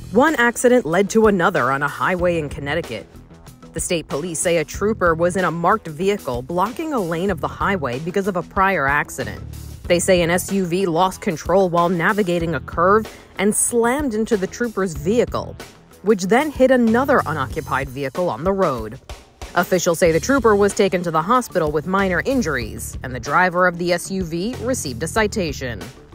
One accident led to another on a highway in Connecticut. The state police say a trooper was in a marked vehicle blocking a lane of the highway because of a prior accident. They say an SUV lost control while navigating a curve and slammed into the trooper's vehicle, which then hit another unoccupied vehicle on the road. Officials say the trooper was taken to the hospital with minor injuries, and the driver of the SUV received a citation.